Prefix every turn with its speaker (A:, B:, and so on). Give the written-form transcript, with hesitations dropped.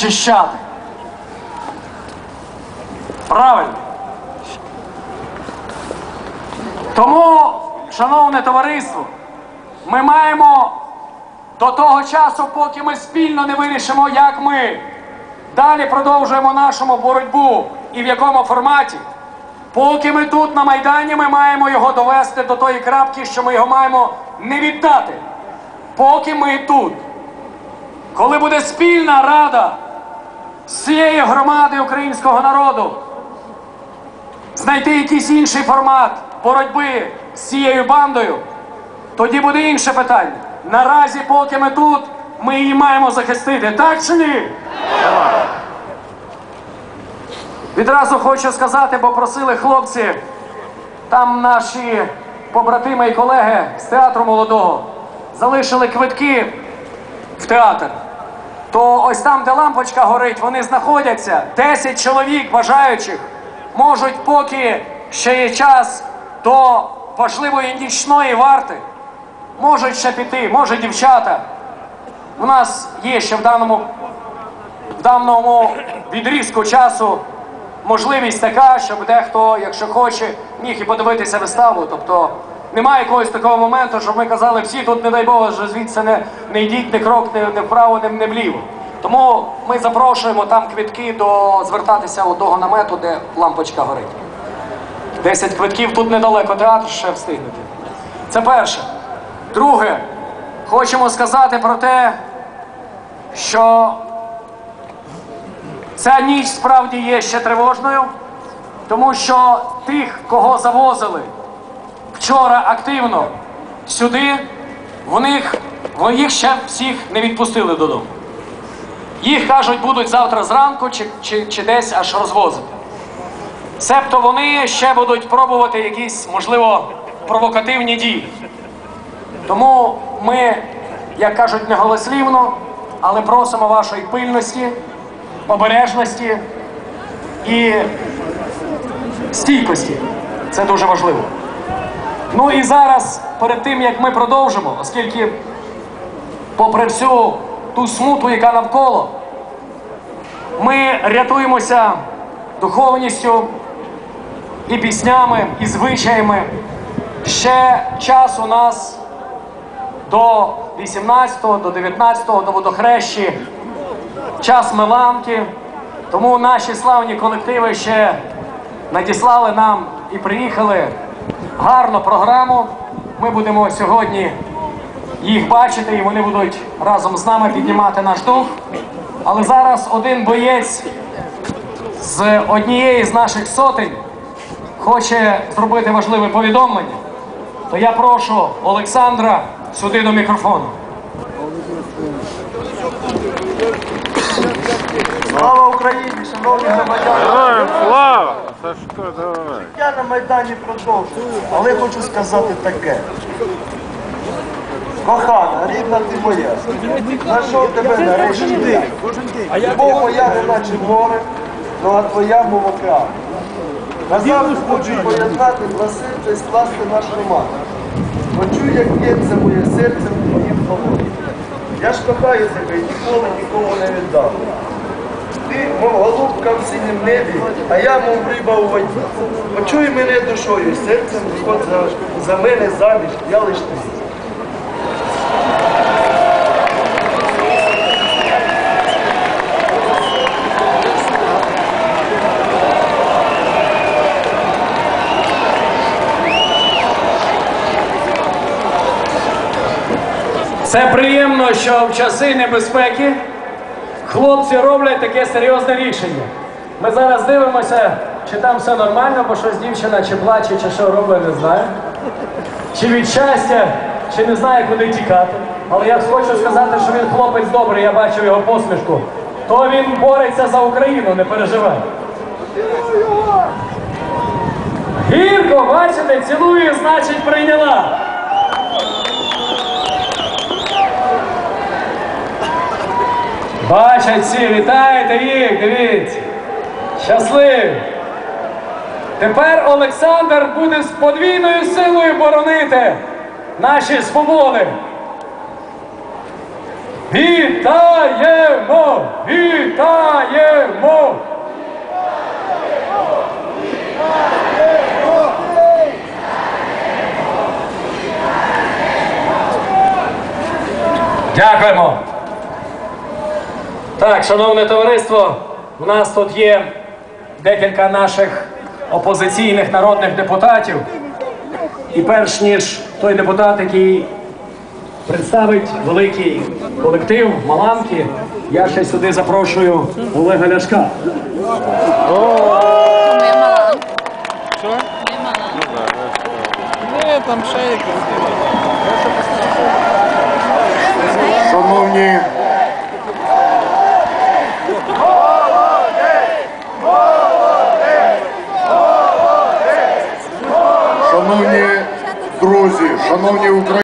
A: зачищати. Правильно. Тому, шановне товариство, ми маємо до того часу, поки ми спільно не вирішимо, як ми далі продовжуємо нашу боротьбу і в якому форматі, поки ми тут на Майдані, ми маємо його довести до тої крапки, що ми його маємо не віддати. Поки ми тут. Коли буде спільна рада всієї громади українського народу, знайти якийсь інший формат боротьби з цією бандою, тоді буде інше питання. Наразі, поки ми тут, ми її маємо захистити. Так чи ні? Відразу хочу сказати, бо просили хлопці, там наші побратими і колеги з театру молодого залишили квитки в театр. То ось там, де лампочка горить, вони знаходяться. 10 чоловік бажаючих можуть, поки ще є час до важливої нічної варти, можуть ще піти, може дівчата. У нас є ще в даному відрізку часу можливість така, щоб дехто, якщо хоче, міг і подивитися виставу. Тобто немає якогось такого моменту, щоб ми казали, всі тут, не дай Бог, що звідси не йдіть ні крок, не вправо, не вліво. Тому ми запрошуємо там квитки звертатися до того намету, де лампочка горить. 10 квитків, тут недалеко театр, ще встигнути. Це перше. Друге, хочемо сказати про те, що ця ніч справді є ще тривожною, тому що тих, кого завозили вчора активно сюди, їх ще всіх не відпустили додому. Їх, кажуть, будуть завтра зранку чи десь аж розвозити. Себто вони ще будуть пробувати якісь, можливо, провокативні дії. Тому ми, як кажуть, не голослівно, але просимо вашої пильності, обережності і стійкості. Це дуже важливо. Ну і зараз, перед тим, як ми продовжимо, оскільки попри всю ту смуту, яка навколо, ми рятуємося духовністю і піснями, і звичаями. Ще час у нас до 18-го, до 19-го, до Водохрещі, час Меланки. Тому наші славні колективи ще надіслали нам і приїхали гарну програму. Ми будемо сьогодні їх бачити, і вони будуть разом з нами піднімати наш дух. Але зараз один боєць з однієї з наших сотень хоче зробити важливе повідомлення. То я прошу Олександра сюди до мікрофону.
B: Слава Україні, шановні громадяни!
C: Слава! Сашко, давай!
B: Я на Майдані продовжую, але хочу сказати таке. Кохана, рідна ти моя, знайшов тебе нарешті я. Любов моя не наче море, ну а твоя мов океан. Назавжди хочу поєднати, просити і скласти наш роман. Почуй, як б'ється моє серце в твоїм полоні. Я ж кохаю тебе і ніколи нікого не віддав. Ти, мов голубка в синім небі, а я, мов риба у воді. Почуй мене душою, серцем виходь за мене заміж, я лиш ти.
A: Це приємно, що в часи небезпеки хлопці роблять таке серйозне рішення. Ми зараз дивимося, чи там все нормально, бо щось дівчина чи плаче, чи що робить, не знаю. Чи від щастя, чи не знає, куди тікати. Але я хочу сказати, що він хлопець добрий, я бачив його посмішку. То він бореться за Україну, не переживай. Гірко, бачите, цілую, значить прийняла. Бачать всі, вітаєте їх, дивіться. Щасливі. Тепер Олександр буде з подвійною силою боронити наші свободи. Вітаємо! Вітаємо! Дякуємо. Так, шановне товариство, у нас тут є декілька наших опозиційних народних депутатів. І перш ніж той депутат, який представить великий колектив Маланки, я ще сюди запрошую Олега Ляшка.
C: Що?
D: Ні, там ще якось.